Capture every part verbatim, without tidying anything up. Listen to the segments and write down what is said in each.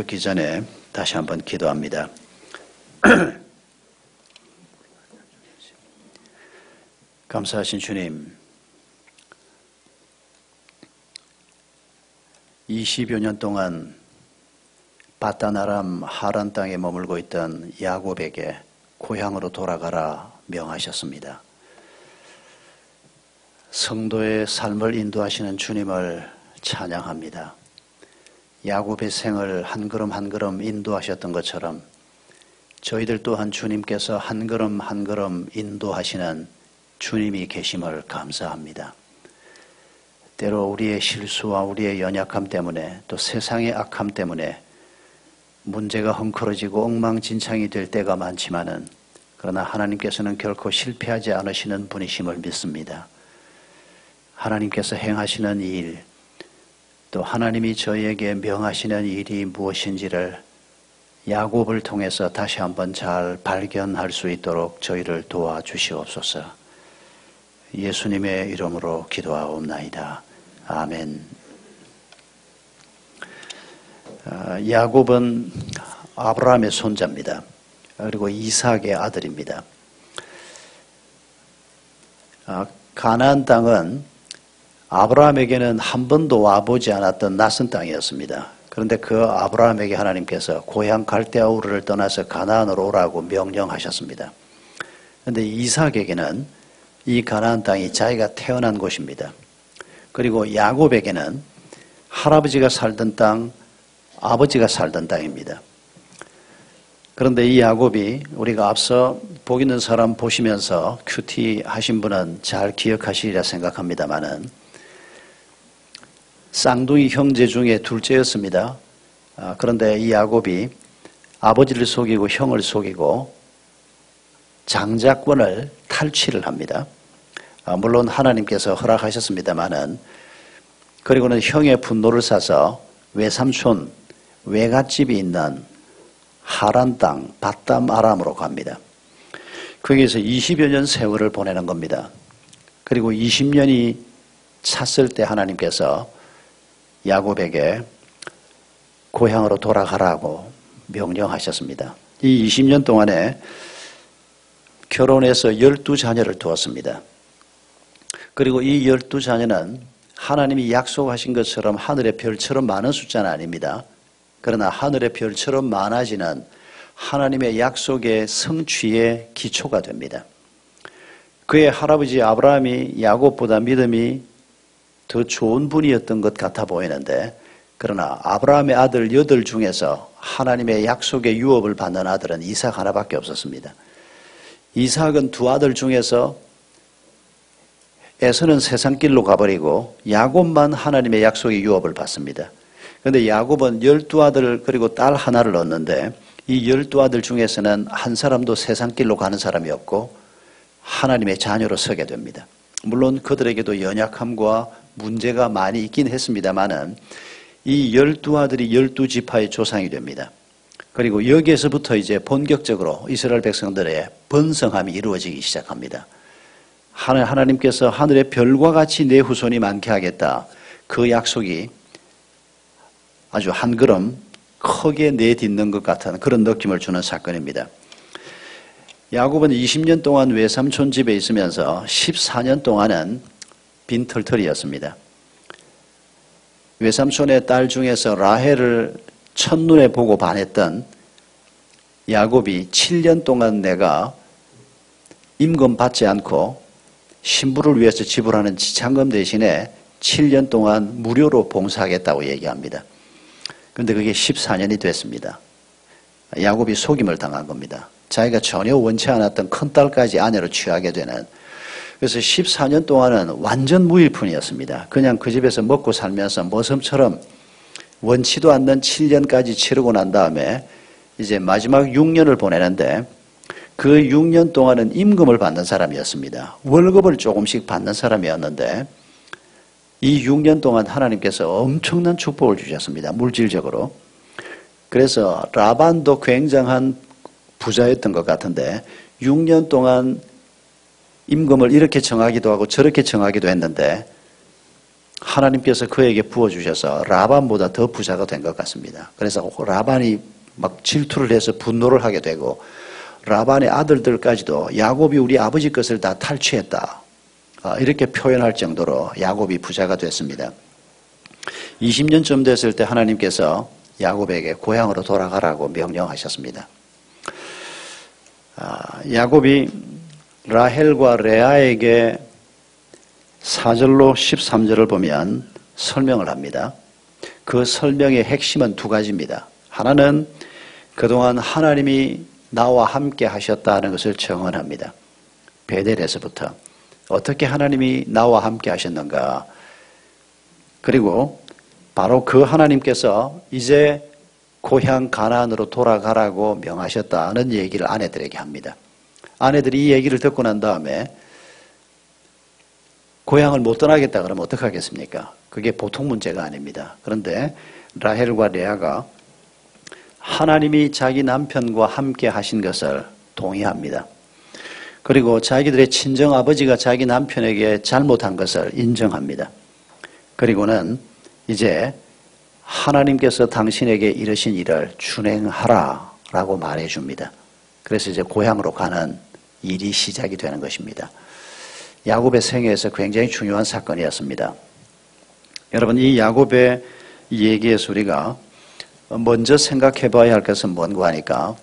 듣기 전에 다시 한번 기도합니다. 감사하신 주님, 이십여 년 동안 바단 아람 하란 땅에 머물고 있던 야곱에게 고향으로 돌아가라 명하셨습니다. 성도의 삶을 인도하시는 주님을 찬양합니다. 야곱의 생을 한 걸음 한 걸음 인도하셨던 것처럼 저희들 또한 주님께서 한 걸음 한 걸음 인도하시는 주님이 계심을 감사합니다. 때로 우리의 실수와 우리의 연약함 때문에 또 세상의 악함 때문에 문제가 헝클어지고 엉망진창이 될 때가 많지만은 그러나 하나님께서는 결코 실패하지 않으시는 분이심을 믿습니다. 하나님께서 행하시는 이 일, 또 하나님이 저희에게 명하시는 일이 무엇인지를 야곱을 통해서 다시 한번 잘 발견할 수 있도록 저희를 도와주시옵소서. 예수님의 이름으로 기도하옵나이다. 아멘. 야곱은 아브라함의 손자입니다. 그리고 이삭의 아들입니다. 가나안 땅은 아브라함에게는 한 번도 와보지 않았던 낯선 땅이었습니다. 그런데 그 아브라함에게 하나님께서 고향 갈대아 우르를 떠나서 가나안으로 오라고 명령하셨습니다. 그런데 이삭에게는 이 가나안 땅이 자기가 태어난 곳입니다. 그리고 야곱에게는 할아버지가 살던 땅, 아버지가 살던 땅입니다. 그런데 이 야곱이 우리가 앞서 복 있는 사람 보시면서 큐티 하신 분은 잘 기억하시리라 생각합니다마는 쌍둥이 형제 중에 둘째였습니다. 아, 그런데 이 야곱이 아버지를 속이고 형을 속이고 장자권을 탈취를 합니다. 아, 물론 하나님께서 허락하셨습니다마는 그리고는 형의 분노를 사서 외삼촌 외갓집이 있는 하란 땅 바단 아람으로 갑니다. 거기에서 이십여 년 세월을 보내는 겁니다. 그리고 이십 년이 찼을 때 하나님께서 야곱에게 고향으로 돌아가라고 명령하셨습니다. 이 이십 년 동안에 결혼해서 열두 자녀를 두었습니다. 그리고 이 열두 자녀는 하나님이 약속하신 것처럼 하늘의 별처럼 많은 숫자는 아닙니다. 그러나 하늘의 별처럼 많아지는 하나님의 약속의 성취의 기초가 됩니다. 그의 할아버지 아브라함이 야곱보다 믿음이 더 좋은 분이었던 것 같아 보이는데 그러나 아브라함의 아들 여덟 중에서 하나님의 약속의 유업을 받는 아들은 이삭 하나밖에 없었습니다. 이삭은 두 아들 중에서 에서는 세상 길로 가버리고 야곱만 하나님의 약속의 유업을 받습니다. 그런데 야곱은 열두 아들 그리고 딸 하나를 얻는데 이 열두 아들 중에서는 한 사람도 세상 길로 가는 사람이 없고 하나님의 자녀로 서게 됩니다. 물론 그들에게도 연약함과 문제가 많이 있긴 했습니다만은 이 열두 아들이 열두 지파의 조상이 됩니다. 그리고 여기에서부터 이제 본격적으로 이스라엘 백성들의 번성함이 이루어지기 시작합니다. 하나님께서 하늘의 별과 같이 내 후손이 많게 하겠다. 그 약속이 아주 한 걸음 크게 내딛는 것 같은 그런 느낌을 주는 사건입니다. 야곱은 이십 년 동안 외삼촌 집에 있으면서 십사 년 동안은 빈털털이었습니다. 외삼촌의 딸 중에서 라헬을 첫눈에 보고 반했던 야곱이 칠 년 동안 내가 임금 받지 않고 신부를 위해서 지불하는 지참금 대신에 칠 년 동안 무료로 봉사하겠다고 얘기합니다. 그런데 그게 십사 년이 됐습니다. 야곱이 속임을 당한 겁니다. 자기가 전혀 원치 않았던 큰딸까지 아내로 취하게 되는. 그래서 십사 년 동안은 완전 무일푼이었습니다. 그냥 그 집에서 먹고 살면서 머슴처럼 원치도 않는 칠 년까지 치르고 난 다음에 이제 마지막 육 년을 보내는데 그 육 년 동안은 임금을 받는 사람이었습니다. 월급을 조금씩 받는 사람이었는데 이 육 년 동안 하나님께서 엄청난 축복을 주셨습니다. 물질적으로. 그래서 라반도 굉장한 부자였던 것 같은데 육 년 동안 임금을 이렇게 정하기도 하고 저렇게 정하기도 했는데 하나님께서 그에게 부어주셔서 라반보다 더 부자가 된 것 같습니다. 그래서 라반이 막 질투를 해서 분노를 하게 되고 라반의 아들들까지도 야곱이 우리 아버지 것을 다 탈취했다, 이렇게 표현할 정도로 야곱이 부자가 됐습니다. 이십 년쯤 됐을 때 하나님께서 야곱에게 고향으로 돌아가라고 명령하셨습니다. 야곱이 라헬과 레아에게 사 절로 십삼 절을 보면 설명을 합니다. 그 설명의 핵심은 두 가지입니다. 하나는 그동안 하나님이 나와 함께 하셨다는 것을 증언합니다. 베델에서부터 어떻게 하나님이 나와 함께 하셨는가, 그리고 바로 그 하나님께서 이제 고향 가나안으로 돌아가라고 명하셨다는 얘기를 아내들에게 합니다. 아내들이 이 얘기를 듣고 난 다음에 고향을 못 떠나겠다 그러면 어떡하겠습니까? 그게 보통 문제가 아닙니다. 그런데 라헬과 레아가 하나님이 자기 남편과 함께 하신 것을 동의합니다. 그리고 자기들의 친정아버지가 자기 남편에게 잘못한 것을 인정합니다. 그리고는 이제 하나님께서 당신에게 이르신 일을 준행하라 라고 말해줍니다. 그래서 이제 고향으로 가는 일이 시작이 되는 것입니다. 야곱의 생애에서 굉장히 중요한 사건이었습니다. 여러분, 이 야곱의 얘기에서 우리가 먼저 생각해 봐야 할 것은 뭔가 하니까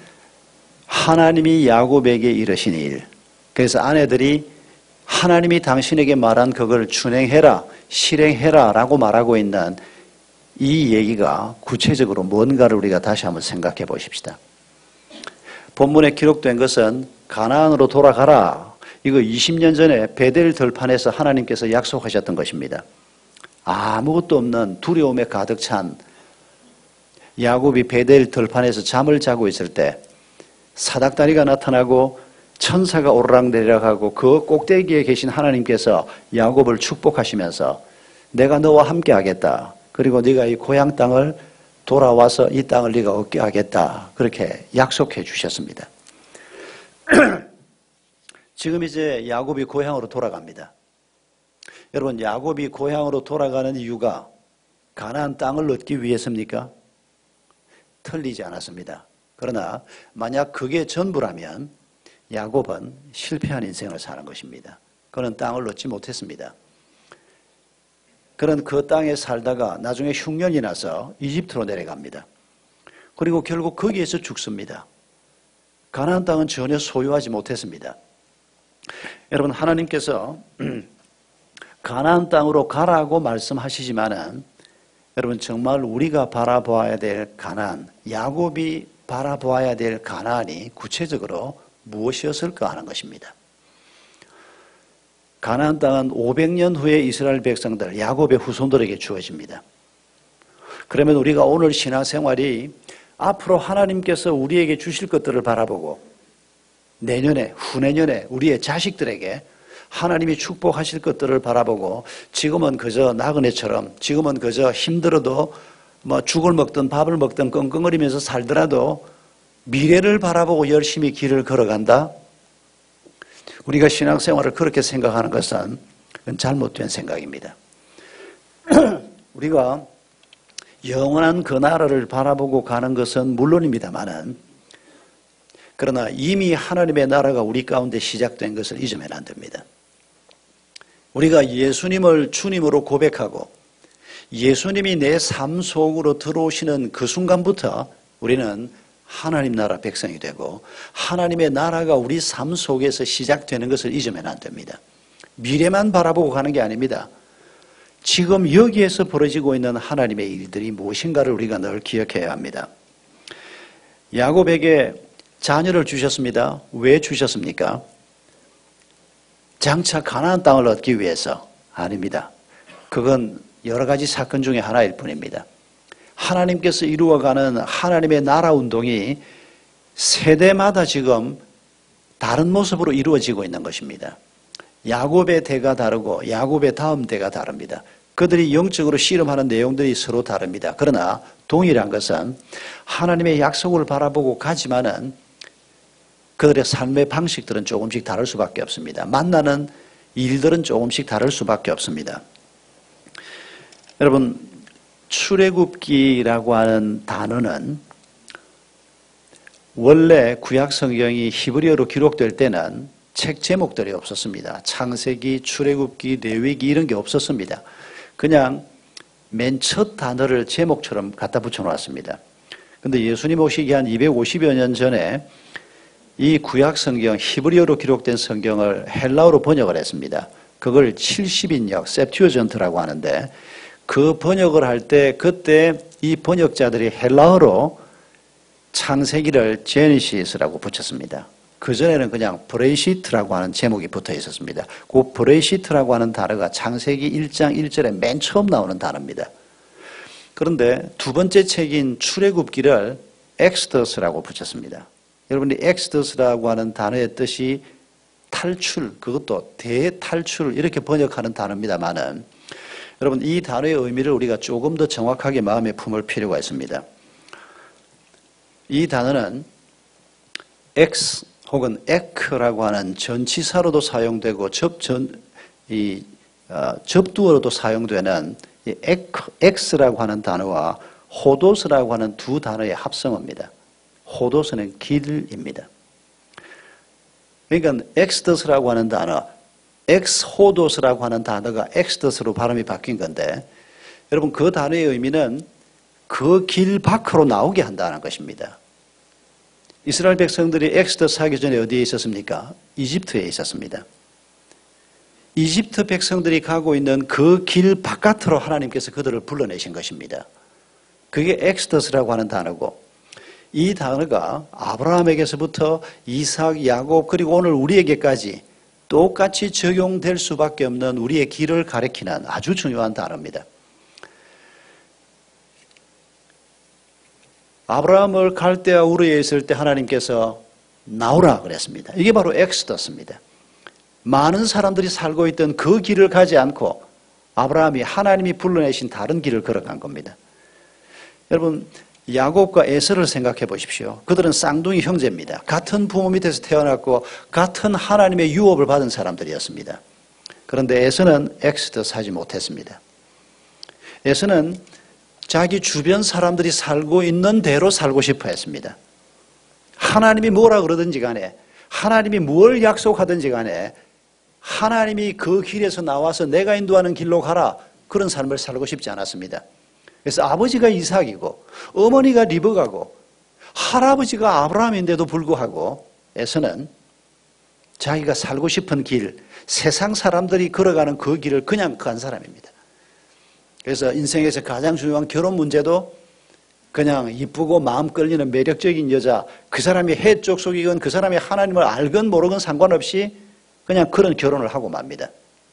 하나님이 야곱에게 이르신 일, 그래서 아내들이 하나님이 당신에게 말한 그걸 준행해라, 실행해라 라고 말하고 있는 이 얘기가 구체적으로 뭔가를 우리가 다시 한번 생각해 보십시다. 본문에 기록된 것은 가나안으로 돌아가라, 이거 이십 년 전에 베델 들판에서 하나님께서 약속하셨던 것입니다. 아무것도 없는 두려움에 가득 찬 야곱이 베델 들판에서 잠을 자고 있을 때 사닥다리가 나타나고 천사가 오르락내리락하고 그 꼭대기에 계신 하나님께서 야곱을 축복하시면서 내가 너와 함께 하겠다, 그리고 네가 이 고향 땅을 돌아와서 이 땅을 네가 얻게 하겠다, 그렇게 약속해 주셨습니다. 지금 이제 야곱이 고향으로 돌아갑니다. 여러분, 야곱이 고향으로 돌아가는 이유가 가나안 땅을 얻기 위해서입니까? 틀리지 않았습니다. 그러나 만약 그게 전부라면 야곱은 실패한 인생을 사는 것입니다. 그는 땅을 얻지 못했습니다. 그는 그 땅에 살다가 나중에 흉년이 나서 이집트로 내려갑니다. 그리고 결국 거기에서 죽습니다. 가나안 땅은 전혀 소유하지 못했습니다. 여러분, 하나님께서 가나안 땅으로 가라고 말씀하시지만은 여러분, 정말 우리가 바라보아야 될 가나안, 야곱이 바라보아야 될 가나안이 구체적으로 무엇이었을까 하는 것입니다. 가나안 땅은 오백 년 후에 이스라엘 백성들, 야곱의 후손들에게 주어집니다. 그러면 우리가 오늘 신앙생활이 앞으로 하나님께서 우리에게 주실 것들을 바라보고 내년에, 후내년에 우리의 자식들에게 하나님이 축복하실 것들을 바라보고 지금은 그저 나그네처럼, 지금은 그저 힘들어도 뭐 죽을 먹든 밥을 먹든 끙끙거리면서 살더라도 미래를 바라보고 열심히 길을 걸어간다? 우리가 신앙생활을 그렇게 생각하는 것은 잘못된 생각입니다. 우리가 영원한 그 나라를 바라보고 가는 것은 물론입니다만은, 그러나 이미 하나님의 나라가 우리 가운데 시작된 것을 잊으면 안 됩니다. 우리가 예수님을 주님으로 고백하고 예수님이 내 삶 속으로 들어오시는 그 순간부터 우리는 하나님 나라 백성이 되고 하나님의 나라가 우리 삶 속에서 시작되는 것을 잊으면 안 됩니다. 미래만 바라보고 가는 게 아닙니다. 지금 여기에서 벌어지고 있는 하나님의 일들이 무엇인가를 우리가 늘 기억해야 합니다. 야곱에게 자녀를 주셨습니다. 왜 주셨습니까? 장차 가나안 땅을 얻기 위해서? 아닙니다. 그건 여러 가지 사건 중에 하나일 뿐입니다. 하나님께서 이루어가는 하나님의 나라 운동이 세대마다 지금 다른 모습으로 이루어지고 있는 것입니다. 야곱의 대가 다르고 야곱의 다음 대가 다릅니다. 그들이 영적으로 씨름하는 내용들이 서로 다릅니다. 그러나 동일한 것은 하나님의 약속을 바라보고 가지만은 그들의 삶의 방식들은 조금씩 다를 수밖에 없습니다. 만나는 일들은 조금씩 다를 수밖에 없습니다. 여러분, 출애굽기라고 하는 단어는 원래 구약 성경이 히브리어로 기록될 때는 책 제목들이 없었습니다. 창세기, 출애굽기, 레위기 이런 게 없었습니다. 그냥 맨 첫 단어를 제목처럼 갖다 붙여놓았습니다. 그런데 예수님 오시기 한 이백오십여 년 전에 이 구약 성경, 히브리어로 기록된 성경을 헬라어로 번역을 했습니다. 그걸 칠십 인역, 셉튜어전트라고 하는데 그 번역을 할 때 그때 이 번역자들이 헬라어로 창세기를 제네시스라고 붙였습니다. 그전에는 그냥 브레이시트라고 하는 제목이 붙어 있었습니다. 그 브레이시트라고 하는 단어가 창세기 일 장 일 절에 맨 처음 나오는 단어입니다. 그런데 두 번째 책인 출애굽기를 엑스더스라고 붙였습니다. 여러분이 엑스더스라고 하는 단어의 뜻이 탈출, 그것도 대탈출 이렇게 번역하는 단어입니다만은 여러분 이 단어의 의미를 우리가 조금 더 정확하게 마음에 품을 필요가 있습니다. 이 단어는 엑스 혹은 에크라고 하는 전치사로도 사용되고 접전 이 어, 접두어로도 사용되는 이 에크, 엑스라고 하는 단어와 호도스라고 하는 두 단어의 합성어입니다. 호도스는 길입니다. 그러니까 엑스더스라고 하는 단어, 엑스호도스라고 하는 단어가 엑스더스로 발음이 바뀐 건데 여러분 그 단어의 의미는 그 길 밖으로 나오게 한다는 것입니다. 이스라엘 백성들이 엑스더스 하기 전에 어디에 있었습니까? 이집트에 있었습니다. 이집트 백성들이 가고 있는 그 길 바깥으로 하나님께서 그들을 불러내신 것입니다. 그게 엑스더스라고 하는 단어고 이 단어가 아브라함에게서부터 이삭, 야곱 그리고 오늘 우리에게까지 똑같이 적용될 수밖에 없는 우리의 길을 가리키는 아주 중요한 단어입니다. 아브라함을 갈대아 우르에 있을 때 하나님께서 나오라 그랬습니다. 이게 바로 엑스더스입니다. 많은 사람들이 살고 있던 그 길을 가지 않고 아브라함이 하나님이 불러내신 다른 길을 걸어간 겁니다. 여러분 야곱과 에서를 생각해 보십시오. 그들은 쌍둥이 형제입니다. 같은 부모 밑에서 태어났고 같은 하나님의 유업을 받은 사람들이었습니다. 그런데 에서는 엑스더스 하지 못했습니다. 에서는 자기 주변 사람들이 살고 있는 대로 살고 싶어 했습니다. 하나님이 뭐라 그러든지 간에 하나님이 뭘 약속하든지 간에 하나님이 그 길에서 나와서 내가 인도하는 길로 가라 그런 삶을 살고 싶지 않았습니다. 그래서 아버지가 이삭이고 어머니가 리브가고 할아버지가 아브라함인데도 불구하고 에서는 자기가 살고 싶은 길, 세상 사람들이 걸어가는 그 길을 그냥 간 사람입니다. 그래서 인생에서 가장 중요한 결혼 문제도 그냥 이쁘고 마음 끌리는 매력적인 여자, 그 사람이 해쪽 속이건 그 사람이 하나님을 알건 모르건 상관없이 그냥 그런 결혼을 하고 맙니다.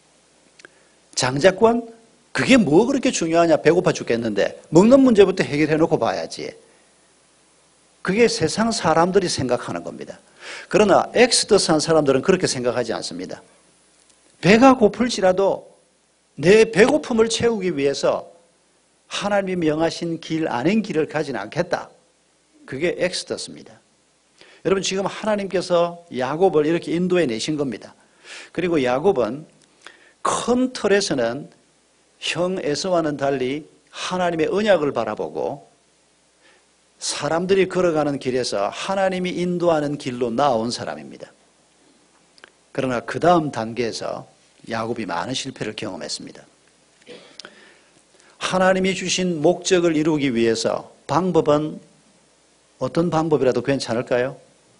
장자권? 그게 뭐 그렇게 중요하냐? 배고파 죽겠는데 먹는 문제부터 해결해 놓고 봐야지. 그게 세상 사람들이 생각하는 겁니다. 그러나 엑스더스한 사람들은 그렇게 생각하지 않습니다. 배가 고플지라도 내 배고픔을 채우기 위해서 하나님이 명하신 길 아닌 길을 가지는 않겠다. 그게 엑스더스입니다. 여러분 지금 하나님께서 야곱을 이렇게 인도해 내신 겁니다. 그리고 야곱은 큰 틀에서는 형 에서와는 달리 하나님의 언약을 바라보고 사람들이 걸어가는 길에서 하나님이 인도하는 길로 나온 사람입니다. 그러나 그 다음 단계에서 야곱이 많은 실패를 경험했습니다. 하나님이 주신 목적을 이루기 위해서 방법은 어떤 방법이라도 괜찮을까요?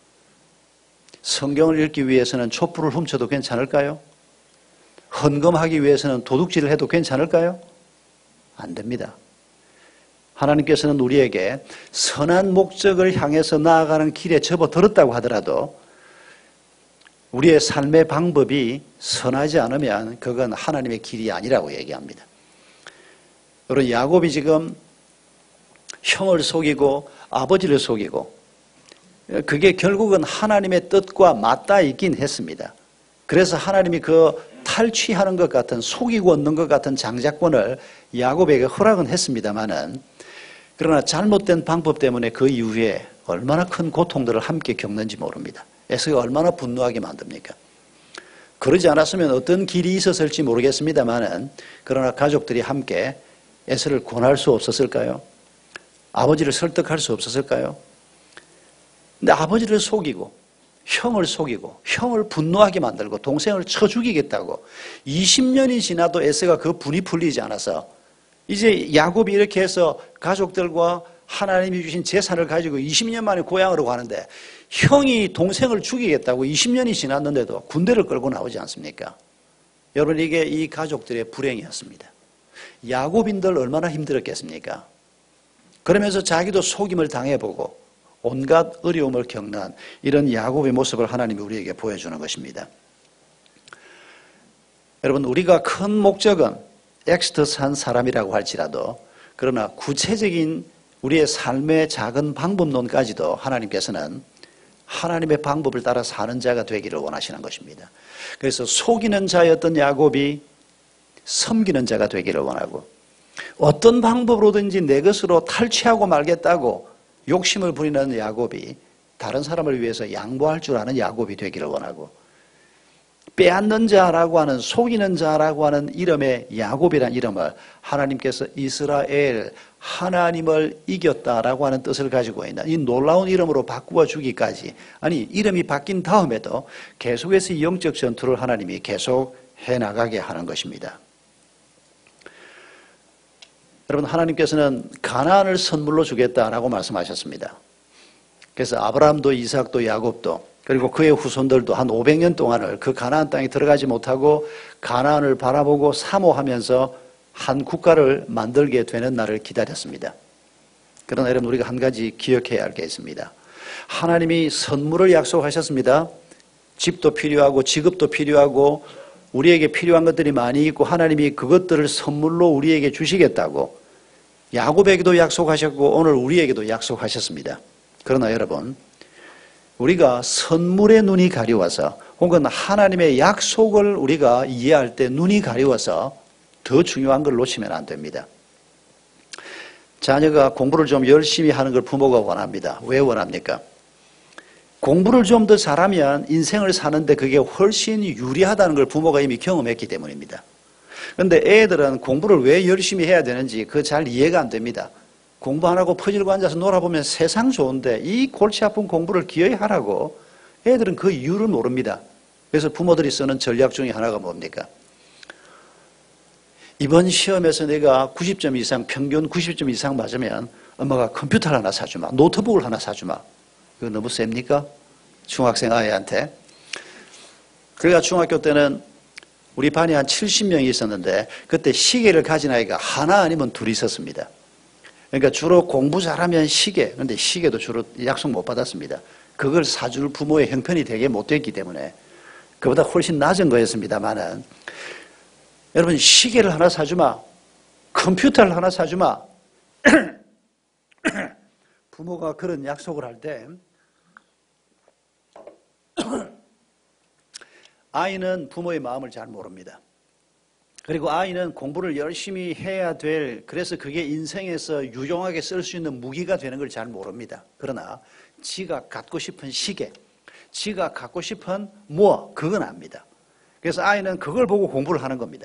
성경을 읽기 위해서는 촛불을 훔쳐도 괜찮을까요? 헌금하기 위해서는 도둑질을 해도 괜찮을까요? 안 됩니다. 하나님께서는 우리에게 선한 목적을 향해서 나아가는 길에 접어들었다고 하더라도 우리의 삶의 방법이 선하지 않으면 그건 하나님의 길이 아니라고 얘기합니다. 여러분 야곱이 지금 형을 속이고 아버지를 속이고 그게 결국은 하나님의 뜻과 맞닿아 있긴 했습니다. 그래서 하나님이 그 탈취하는 것 같은 속이고 얻는 것 같은 장자권을 야곱에게 허락은 했습니다마는 그러나 잘못된 방법 때문에 그 이후에 얼마나 큰 고통들을 함께 겪는지 모릅니다. 에서가 얼마나 분노하게 만듭니까? 그러지 않았으면 어떤 길이 있었을지 모르겠습니다만은 그러나 가족들이 함께 에서를 권할 수 없었을까요? 아버지를 설득할 수 없었을까요? 근데 아버지를 속이고 형을 속이고 형을 분노하게 만들고 동생을 쳐 죽이겠다고 이십 년이 지나도 에서가 그 분이 풀리지 않아서 이제 야곱이 이렇게 해서 가족들과 하나님이 주신 재산을 가지고 이십 년 만에 고향으로 가는데 형이 동생을 죽이겠다고 이십 년이 지났는데도 군대를 끌고 나오지 않습니까? 여러분, 이게 이 가족들의 불행이었습니다. 야곱인들 얼마나 힘들었겠습니까? 그러면서 자기도 속임을 당해보고 온갖 어려움을 겪는 이런 야곱의 모습을 하나님이 우리에게 보여주는 것입니다. 여러분, 우리가 큰 목적은 엑스터스한 사람이라고 할지라도 그러나 구체적인 우리의 삶의 작은 방법론까지도 하나님께서는 하나님의 방법을 따라 사는 자가 되기를 원하시는 것입니다. 그래서 속이는 자였던 야곱이 섬기는 자가 되기를 원하고 어떤 방법으로든지 내 것으로 탈취하고 말겠다고 욕심을 부리는 야곱이 다른 사람을 위해서 양보할 줄 아는 야곱이 되기를 원하고 빼앗는 자라고 하는 속이는 자라고 하는 이름의 야곱이라는 이름을 하나님께서 이스라엘 하나님을 이겼다라고 하는 뜻을 가지고 있는 이 놀라운 이름으로 바꾸어 주기까지 아니 이름이 바뀐 다음에도 계속해서 이 영적 전투를 하나님이 계속 해나가게 하는 것입니다. 여러분, 하나님께서는 가나안을 선물로 주겠다라고 말씀하셨습니다. 그래서 아브라함도 이삭도 야곱도 그리고 그의 후손들도 한 오백 년 동안을 그 가나안 땅에 들어가지 못하고 가나안을 바라보고 사모하면서 한 국가를 만들게 되는 날을 기다렸습니다. 그러나 여러분, 우리가 한 가지 기억해야 할 게 있습니다. 하나님이 선물을 약속하셨습니다. 집도 필요하고 직업도 필요하고 우리에게 필요한 것들이 많이 있고 하나님이 그것들을 선물로 우리에게 주시겠다고 야곱에게도 약속하셨고 오늘 우리에게도 약속하셨습니다. 그러나 여러분, 우리가 선물의 눈이 가려워서 혹은 하나님의 약속을 우리가 이해할 때 눈이 가려워서 더 중요한 걸 놓치면 안 됩니다. 자녀가 공부를 좀 열심히 하는 걸 부모가 원합니다. 왜 원합니까? 공부를 좀 더 잘하면 인생을 사는데 그게 훨씬 유리하다는 걸 부모가 이미 경험했기 때문입니다. 그런데 애들은 공부를 왜 열심히 해야 되는지 그거 잘 이해가 안 됩니다. 공부 안 하고 퍼질고 앉아서 놀아보면 세상 좋은데 이 골치 아픈 공부를 기어이 하라고 애들은 그 이유를 모릅니다. 그래서 부모들이 쓰는 전략 중에 하나가 뭡니까? 이번 시험에서 내가 구십 점 이상, 평균 구십 점 이상 맞으면 엄마가 컴퓨터를 하나 사주마, 노트북을 하나 사주마. 이거 너무 셉니까? 중학생 아이한테. 그래가 중학교 때는 우리 반이 한 칠십 명이 있었는데 그때 시계를 가진 아이가 하나 아니면 둘이 있었습니다. 그러니까 주로 공부 잘하면 시계, 그런데 시계도 주로 약속 못 받았습니다. 그걸 사줄 부모의 형편이 되게 못 됐기 때문에 그보다 훨씬 낮은 거였습니다만은 여러분, 시계를 하나 사주마, 컴퓨터를 하나 사주마. 부모가 그런 약속을 할 때 아이는 부모의 마음을 잘 모릅니다. 그리고 아이는 공부를 열심히 해야 될, 그래서 그게 인생에서 유용하게 쓸 수 있는 무기가 되는 걸 잘 모릅니다. 그러나 지가 갖고 싶은 시계, 지가 갖고 싶은 뭐, 그건 압니다. 그래서 아이는 그걸 보고 공부를 하는 겁니다.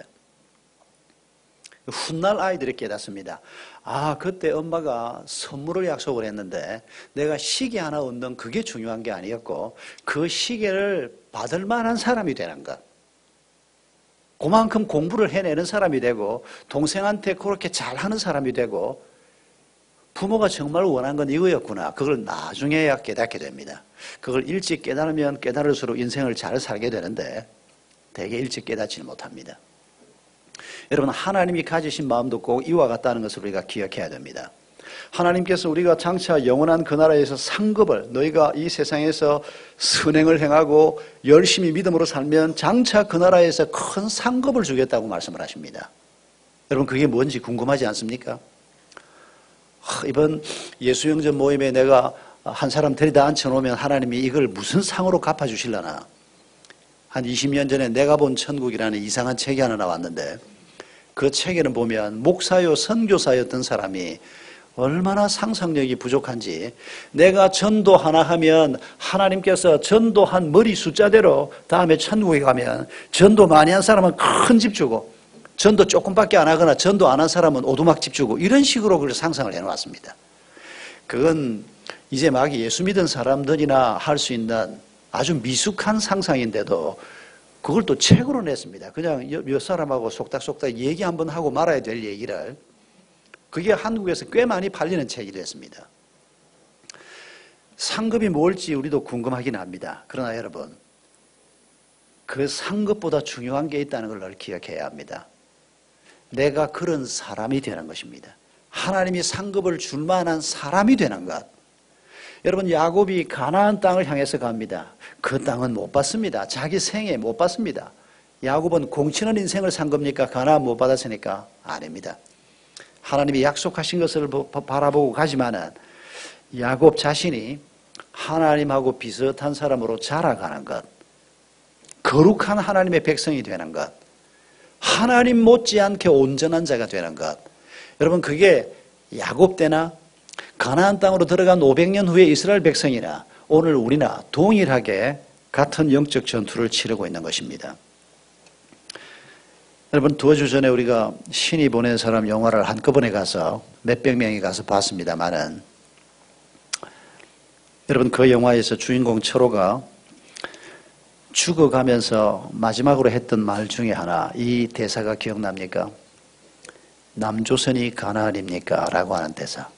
훗날 아이들이 깨닫습니다. 아, 그때 엄마가 선물을 약속을 했는데 내가 시계 하나 얻는 그게 중요한 게 아니었고 그 시계를 받을 만한 사람이 되는 것. 그만큼 공부를 해내는 사람이 되고 동생한테 그렇게 잘하는 사람이 되고 부모가 정말 원한 건 이거였구나. 그걸 나중에야 깨닫게 됩니다. 그걸 일찍 깨달으면 깨달을수록 인생을 잘 살게 되는데 되게 일찍 깨닫지는 못합니다. 여러분, 하나님이 가지신 마음도 꼭 이와 같다는 것을 우리가 기억해야 됩니다. 하나님께서 우리가 장차 영원한 그 나라에서 상급을, 너희가 이 세상에서 선행을 행하고 열심히 믿음으로 살면 장차 그 나라에서 큰 상급을 주겠다고 말씀을 하십니다. 여러분, 그게 뭔지 궁금하지 않습니까? 이번 예수영전 모임에 내가 한 사람 데리다 앉혀놓으면 하나님이 이걸 무슨 상으로 갚아주실려나. 한 이십 년 전에 내가 본 천국이라는 이상한 책이 하나 나왔는데 그 책에는 보면 목사요 선교사였던 사람이 얼마나 상상력이 부족한지 내가 전도 하나 하면 하나님께서 전도한 머리 숫자대로 다음에 천국에 가면 전도 많이 한 사람은 큰 집 주고 전도 조금밖에 안 하거나 전도 안 한 사람은 오두막집 주고 이런 식으로 그걸 상상을 해놓았습니다. 그건 이제 막 예수 믿은 사람들이나 할 수 있는 아주 미숙한 상상인데도 그걸 또 책으로 냈습니다. 그냥 몇 사람하고 속닥속닥 얘기 한번 하고 말아야 될 얘기를 그게 한국에서 꽤 많이 팔리는 책이 됐습니다. 상급이 뭘지 우리도 궁금하긴 합니다. 그러나 여러분, 그 상급보다 중요한 게 있다는 걸 기억해야 합니다. 내가 그런 사람이 되는 것입니다. 하나님이 상급을 줄 만한 사람이 되는 것. 여러분, 야곱이 가나안 땅을 향해서 갑니다. 그 땅은 못 받습니다. 자기 생에 못 받습니다. 야곱은 공치는 인생을 산 겁니까? 가나안 못 받았으니까? 아닙니다. 하나님이 약속하신 것을 바라보고 가지만은 야곱 자신이 하나님하고 비슷한 사람으로 자라가는 것, 거룩한 하나님의 백성이 되는 것, 하나님 못지않게 온전한 자가 되는 것. 여러분, 그게 야곱 때나 가나안 땅으로 들어간 오백 년 후에 이스라엘 백성이나 오늘 우리나 동일하게 같은 영적 전투를 치르고 있는 것입니다. 여러분, 두 주 전에 우리가 신이 보낸 사람 영화를 한꺼번에 가서 몇백 명이 가서 봤습니다만은, 여러분, 그 영화에서 주인공 철호가 죽어가면서 마지막으로 했던 말 중에 하나, 이 대사가 기억납니까? 남조선이 가나안입니까? 라고 하는 대사.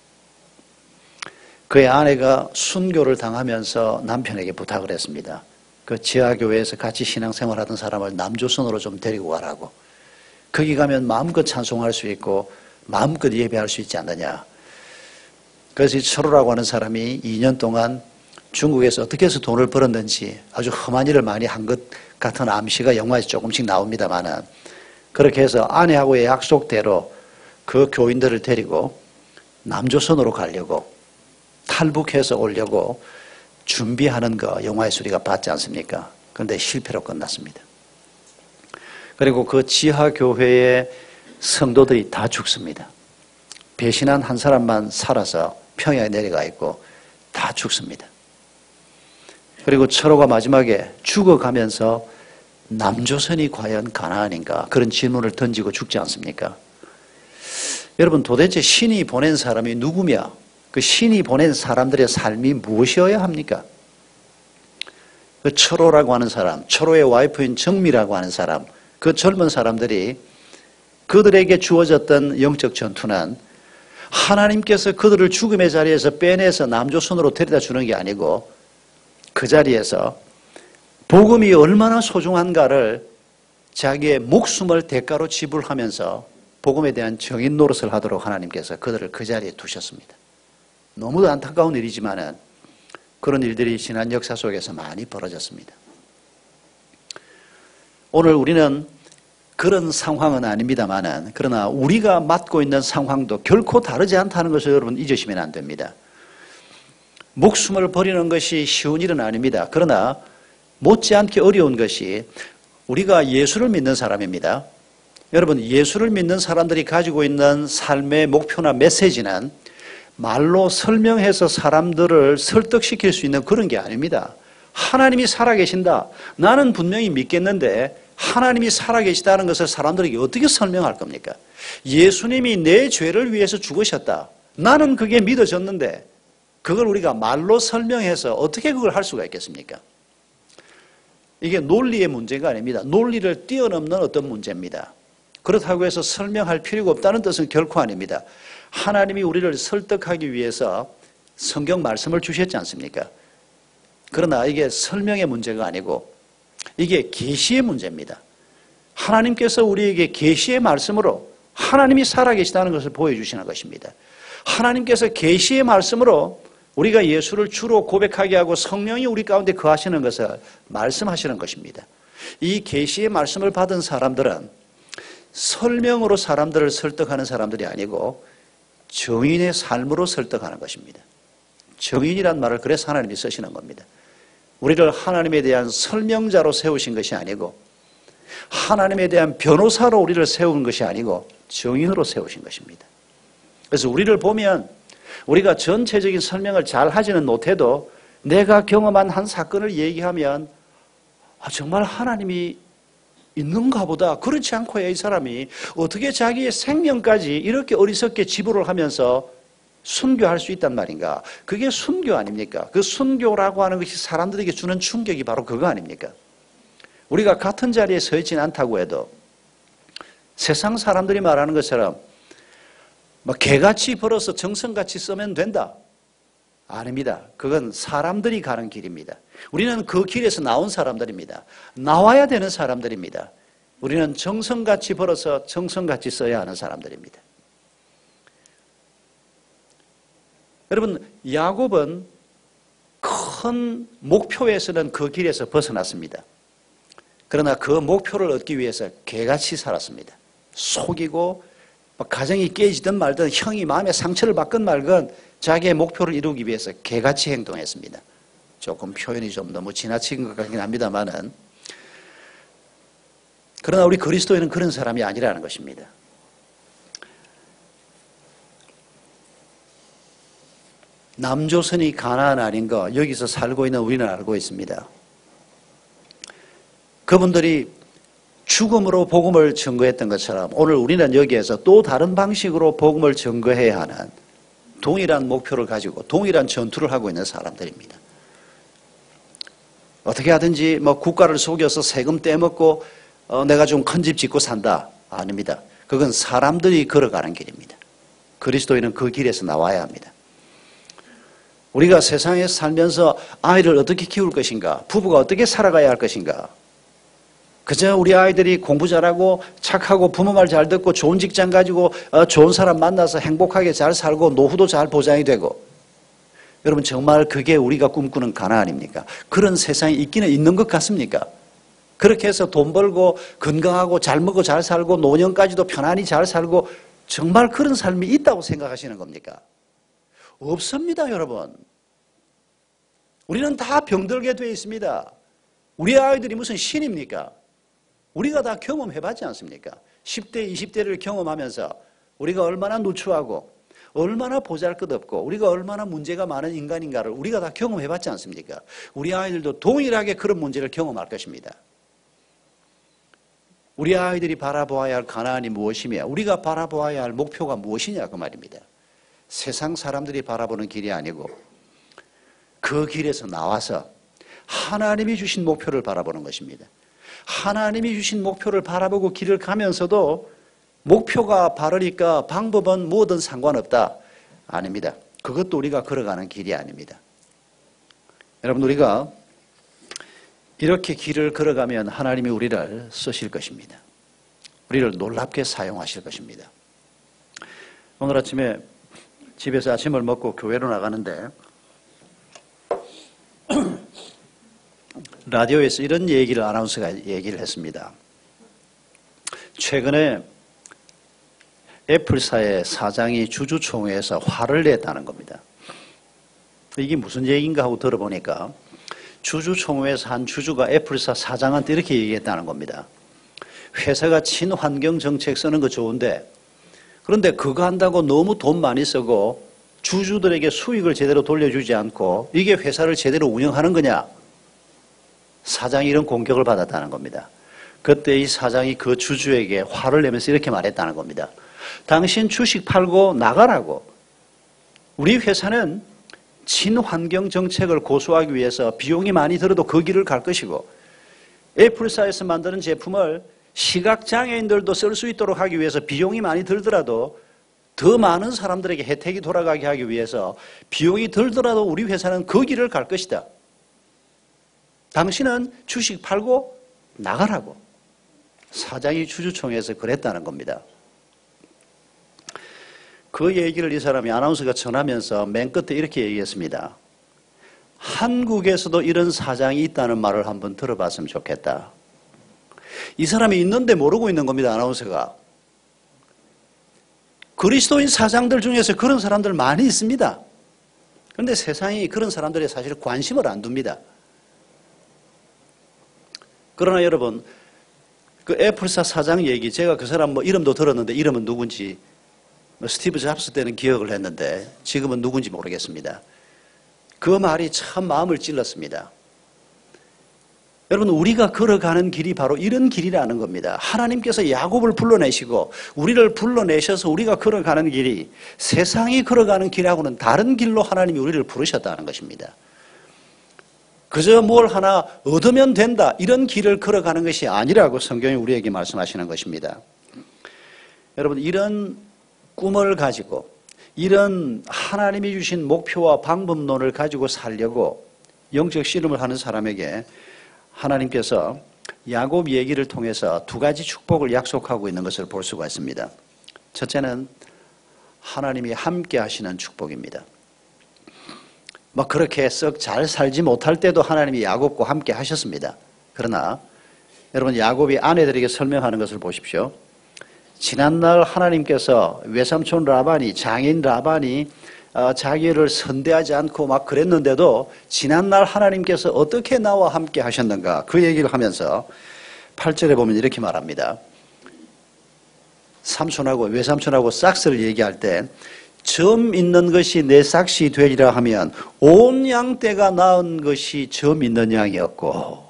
그의 아내가 순교를 당하면서 남편에게 부탁을 했습니다. 그 지하교회에서 같이 신앙생활하던 사람을 남조선으로 좀 데리고 가라고. 거기 가면 마음껏 찬송할 수 있고 마음껏 예배할 수 있지 않느냐. 그래서 이 철호라고 하는 사람이 이 년 동안 중국에서 어떻게 해서 돈을 벌었는지 아주 험한 일을 많이 한 것 같은 암시가 영화에서 조금씩 나옵니다만은, 그렇게 해서 아내하고의 약속대로 그 교인들을 데리고 남조선으로 가려고 탈북해서 오려고 준비하는 거 영화에서 우리가 봤지 않습니까? 그런데 실패로 끝났습니다. 그리고 그 지하교회의 성도들이 다 죽습니다. 배신한 한 사람만 살아서 평야에 내려가 있고 다 죽습니다. 그리고 철호가 마지막에 죽어가면서 남조선이 과연 가나안인가? 그런 질문을 던지고 죽지 않습니까? 여러분, 도대체 신이 보낸 사람이 누구며 그 신이 보낸 사람들의 삶이 무엇이어야 합니까? 그 철호라고 하는 사람, 철호의 와이프인 정미라고 하는 사람, 그 젊은 사람들이 그들에게 주어졌던 영적 전투는 하나님께서 그들을 죽음의 자리에서 빼내서 남조선으로 데려다 주는 게 아니고 그 자리에서 복음이 얼마나 소중한가를 자기의 목숨을 대가로 지불하면서 복음에 대한 정인 노릇을 하도록 하나님께서 그들을 그 자리에 두셨습니다. 너무도 안타까운 일이지만은 그런 일들이 지난 역사 속에서 많이 벌어졌습니다. 오늘 우리는 그런 상황은 아닙니다만은, 그러나 우리가 맡고 있는 상황도 결코 다르지 않다는 것을 여러분 잊으시면 안 됩니다. 목숨을 버리는 것이 쉬운 일은 아닙니다. 그러나 못지않게 어려운 것이 우리가 예수를 믿는 사람입니다. 여러분, 예수를 믿는 사람들이 가지고 있는 삶의 목표나 메시지는 말로 설명해서 사람들을 설득시킬 수 있는 그런 게 아닙니다. 하나님이 살아계신다. 나는 분명히 믿겠는데 하나님이 살아계시다는 것을 사람들에게 어떻게 설명할 겁니까? 예수님이 내 죄를 위해서 죽으셨다. 나는 그게 믿어졌는데 그걸 우리가 말로 설명해서 어떻게 그걸 할 수가 있겠습니까? 이게 논리의 문제가 아닙니다. 논리를 뛰어넘는 어떤 문제입니다. 그렇다고 해서 설명할 필요가 없다는 뜻은 결코 아닙니다. 하나님이 우리를 설득하기 위해서 성경 말씀을 주셨지 않습니까? 그러나 이게 설명의 문제가 아니고 이게 계시의 문제입니다. 하나님께서 우리에게 계시의 말씀으로 하나님이 살아계시다는 것을 보여주시는 것입니다. 하나님께서 계시의 말씀으로 우리가 예수를 주로 고백하게 하고 성령이 우리 가운데 거하시는 것을 말씀하시는 것입니다. 이 계시의 말씀을 받은 사람들은 설명으로 사람들을 설득하는 사람들이 아니고 정인의 삶으로 설득하는 것입니다. 정인이란 말을 그래서 하나님이 쓰시는 겁니다. 우리를 하나님에 대한 설명자로 세우신 것이 아니고 하나님에 대한 변호사로 우리를 세운 것이 아니고 정인으로 세우신 것입니다. 그래서 우리를 보면 우리가 전체적인 설명을 잘 하지는 못해도 내가 경험한 한 사건을 얘기하면 아, 정말 하나님이 있는가 보다. 그렇지 않고야 이 사람이 어떻게 자기의 생명까지 이렇게 어리석게 지불을 하면서 순교할 수 있단 말인가? 그게 순교 아닙니까? 그 순교라고 하는 것이 사람들에게 주는 충격이 바로 그거 아닙니까? 우리가 같은 자리에 서 있지는 않다고 해도 세상 사람들이 말하는 것처럼 막 개같이 벌어서 정성같이 쓰면 된다. 아닙니다. 그건 사람들이 가는 길입니다. 우리는 그 길에서 나온 사람들입니다. 나와야 되는 사람들입니다. 우리는 정성같이 벌어서 정성같이 써야 하는 사람들입니다. 여러분, 야곱은 큰 목표에서는 그 길에서 벗어났습니다. 그러나 그 목표를 얻기 위해서 개같이 살았습니다. 속이고 가정이 깨지든 말든 형이 마음에 상처를 받건 말건 자기의 목표를 이루기 위해서 개같이 행동했습니다. 조금 표현이 좀 너무 지나친 것 같긴 합니다만은, 그러나 우리 그리스도인은 그런 사람이 아니라는 것입니다. 남조선이 가나안 아닌 거 여기서 살고 있는 우리는 알고 있습니다. 그분들이 죽음으로 복음을 증거했던 것처럼 오늘 우리는 여기에서 또 다른 방식으로 복음을 증거해야 하는 동일한 목표를 가지고 동일한 전투를 하고 있는 사람들입니다. 어떻게 하든지 뭐 국가를 속여서 세금 떼먹고 어, 내가 좀 큰 집 짓고 산다. 아닙니다. 그건 사람들이 걸어가는 길입니다. 그리스도인은 그 길에서 나와야 합니다. 우리가 세상에 살면서 아이를 어떻게 키울 것인가, 부부가 어떻게 살아가야 할 것인가, 그저 우리 아이들이 공부 잘하고 착하고 부모 말 잘 듣고 좋은 직장 가지고 좋은 사람 만나서 행복하게 잘 살고 노후도 잘 보장이 되고, 여러분 정말 그게 우리가 꿈꾸는 가나안입니까? 그런 세상이 있기는 있는 것 같습니까? 그렇게 해서 돈 벌고 건강하고 잘 먹고 잘 살고 노년까지도 편안히 잘 살고 정말 그런 삶이 있다고 생각하시는 겁니까? 없습니다, 여러분. 우리는 다 병들게 되어 있습니다. 우리 아이들이 무슨 신입니까? 우리가 다 경험해봤지 않습니까? 십 대, 이십 대를 경험하면서 우리가 얼마나 누추하고 얼마나 보잘것없고 우리가 얼마나 문제가 많은 인간인가를 우리가 다 경험해봤지 않습니까? 우리 아이들도 동일하게 그런 문제를 경험할 것입니다. 우리 아이들이 바라보아야 할 가나안이 무엇이며 우리가 바라보아야 할 목표가 무엇이냐 그 말입니다. 세상 사람들이 바라보는 길이 아니고 그 길에서 나와서 하나님이 주신 목표를 바라보는 것입니다. 하나님이 주신 목표를 바라보고 길을 가면서도 목표가 바르니까 방법은 뭐든 상관없다. 아닙니다. 그것도 우리가 걸어가는 길이 아닙니다. 여러분, 우리가 이렇게 길을 걸어가면 하나님이 우리를 쓰실 것입니다. 우리를 놀랍게 사용하실 것입니다. 오늘 아침에 집에서 아침을 먹고 교회로 나가는데 라디오에서 이런 얘기를 아나운서가 얘기를 했습니다. 최근에 애플사의 사장이 주주총회에서 화를 냈다는 겁니다. 이게 무슨 얘기인가 하고 들어보니까 주주총회에서 한 주주가 애플사 사장한테 이렇게 얘기했다는 겁니다. 회사가 친환경 정책 쓰는 거 좋은데 그런데 그거 한다고 너무 돈 많이 쓰고 주주들에게 수익을 제대로 돌려주지 않고 이게 회사를 제대로 운영하는 거냐? 사장이 이런 공격을 받았다는 겁니다. 그때 이 사장이 그 주주에게 화를 내면서 이렇게 말했다는 겁니다. 당신 주식 팔고 나가라고. 우리 회사는 친환경 정책을 고수하기 위해서 비용이 많이 들어도 그 길을 갈 것이고 애플사에서 만드는 제품을 시각장애인들도 쓸 수 있도록 하기 위해서 비용이 많이 들더라도 더 많은 사람들에게 혜택이 돌아가게 하기 위해서 비용이 들더라도 우리 회사는 그 길을 갈 것이다. 당신은 주식 팔고 나가라고. 사장이 주주총회에서 그랬다는 겁니다. 그 얘기를 이 사람이 아나운서가 전하면서 맨 끝에 이렇게 얘기했습니다. 한국에서도 이런 사장이 있다는 말을 한번 들어봤으면 좋겠다. 이 사람이 있는데 모르고 있는 겁니다, 아나운서가. 그리스도인 사장들 중에서 그런 사람들 많이 있습니다. 그런데 세상이 그런 사람들에 사실 관심을 안 둡니다. 그러나 여러분, 그 애플사 사장 얘기, 제가 그 사람 뭐 이름도 들었는데 이름은 누군지 스티브 잡스 때는 기억을 했는데 지금은 누군지 모르겠습니다. 그 말이 참 마음을 찔렀습니다. 여러분, 우리가 걸어가는 길이 바로 이런 길이라는 겁니다. 하나님께서 야곱을 불러내시고 우리를 불러내셔서 우리가 걸어가는 길이 세상이 걸어가는 길하고는 다른 길로 하나님이 우리를 부르셨다는 것입니다. 그저 뭘 하나 얻으면 된다, 이런 길을 걸어가는 것이 아니라고 성경이 우리에게 말씀하시는 것입니다. 여러분, 이런 꿈을 가지고 이런 하나님이 주신 목표와 방법론을 가지고 살려고 영적 씨름을 하는 사람에게 하나님께서 야곱 얘기를 통해서 두 가지 축복을 약속하고 있는 것을 볼 수가 있습니다. 첫째는 하나님이 함께 하시는 축복입니다. 뭐 그렇게 썩 잘 살지 못할 때도 하나님이 야곱과 함께 하셨습니다. 그러나 여러분, 야곱이 아내들에게 설명하는 것을 보십시오. 지난날 하나님께서 외삼촌 라반이, 장인 라반이 어, 자기를 선대하지 않고 막 그랬는데도 지난날 하나님께서 어떻게 나와 함께 하셨는가, 그 얘기를 하면서 팔 절에 보면 이렇게 말합니다. 삼촌하고 외삼촌하고 싹스를 얘기할 때 점 있는 것이 내 삭시 되리라 하면 온 양떼가 낳은 것이 점 있는 양이었고,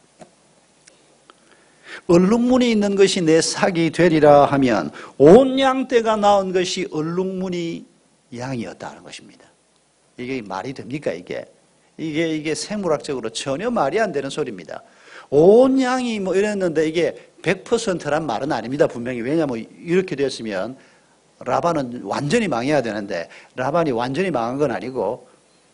얼룩무늬 있는 것이 내 삭이 되리라 하면 온 양떼가 낳은 것이 얼룩무늬 양이었다는 것입니다. 이게 말이 됩니까? 이게 이게 이게 생물학적으로 전혀 말이 안 되는 소리입니다. 온 양이 뭐 이랬는데 이게 백 퍼센트란 말은 아닙니다. 분명히. 왜냐하면 이렇게 됐으면 라반은 완전히 망해야 되는데 라반이 완전히 망한 건 아니고,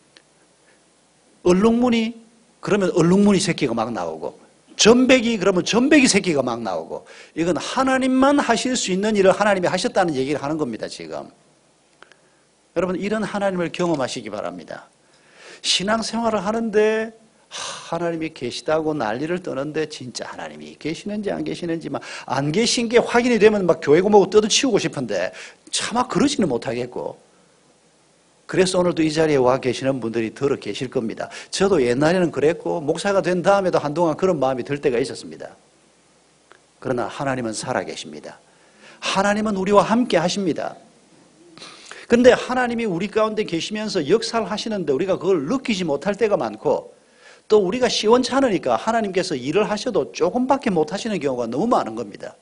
얼룩무늬 그러면 얼룩무늬 새끼가 막 나오고, 전백이 그러면 전백이 새끼가 막 나오고, 이건 하나님만 하실 수 있는 일을 하나님이 하셨다는 얘기를 하는 겁니다. 지금 여러분, 이런 하나님을 경험하시기 바랍니다. 신앙생활을 하는데 하나님이 계시다고 난리를 떠는데 진짜 하나님이 계시는지 안 계시는지 막 안 계신 게 확인이 되면 막 교회 고목을 뜯어치우고 싶은데 차마 그러지는 못하겠고, 그래서 오늘도 이 자리에 와 계시는 분들이 들어 계실 겁니다. 저도 옛날에는 그랬고 목사가 된 다음에도 한동안 그런 마음이 들 때가 있었습니다. 그러나 하나님은 살아계십니다. 하나님은 우리와 함께 하십니다. 그런데 하나님이 우리 가운데 계시면서 역사를 하시는데 우리가 그걸 느끼지 못할 때가 많고, 또 우리가 시원찮으니까 하나님께서 일을 하셔도 조금밖에 못 하시는 경우가 너무 많은 겁니다.